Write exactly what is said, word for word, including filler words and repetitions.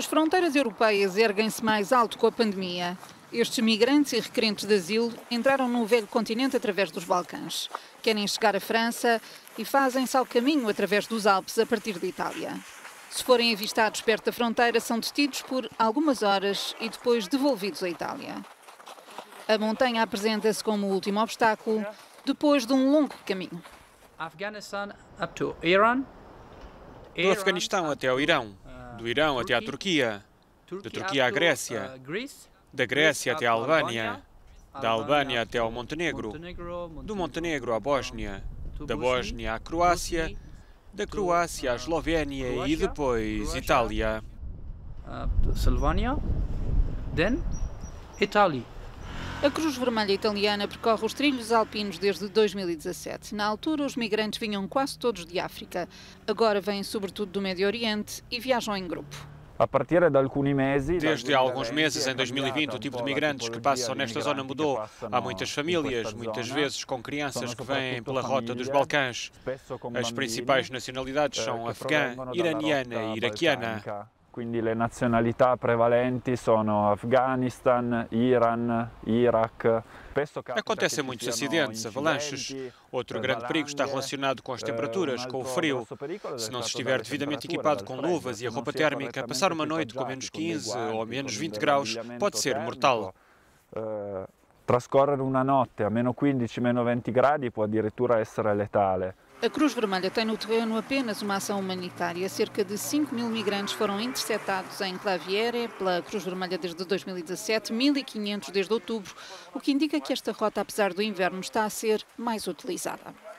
As fronteiras europeias erguem-se mais alto com a pandemia. Estes migrantes e requerentes de asilo entraram no velho continente através dos Balcãs. Querem chegar à França e fazem-se ao caminho através dos Alpes a partir de Itália. Se forem avistados perto da fronteira, são detidos por algumas horas e depois devolvidos à Itália. A montanha apresenta-se como o último obstáculo, depois de um longo caminho. Do Afeganistão até ao Irão, do Irão até à Turquia, da Turquia à Grécia, da Grécia até à Albânia, da Albânia até ao Montenegro, do Montenegro à Bósnia, da Bósnia à Croácia, da Croácia à Eslovénia e depois Itália. A Cruz Vermelha Italiana percorre os trilhos alpinos desde dois mil e dezassete. Na altura, os migrantes vinham quase todos de África. Agora vêm sobretudo do Médio Oriente e viajam em grupo. Desde há alguns meses, em dois mil e vinte, o tipo de migrantes que passam nesta zona mudou. Há muitas famílias, muitas vezes com crianças que vêm pela rota dos Balcãs. As principais nacionalidades são afegã, iraniana e iraquiana. Quindi le nazionalità prevalenti sono Afghanistan, Iran, Iraque. Acontecem muitos acidentes, avalanches. Outro grande perigo está relacionado com as temperaturas, com o frio. Se não se estiver devidamente equipado com luvas e a roupa térmica, passar uma noite com menos quinze ou menos vinte graus pode ser mortal. Trascorrere una notte a meno quindici, meno venti gradi può addirittura essere letale. A Cruz Vermelha tem no terreno apenas uma ação humanitária. Cerca de cinco mil migrantes foram interceptados em Claviere pela Cruz Vermelha desde dois mil e dezassete, mil e quinhentos desde outubro, o que indica que esta rota, apesar do inverno, está a ser mais utilizada.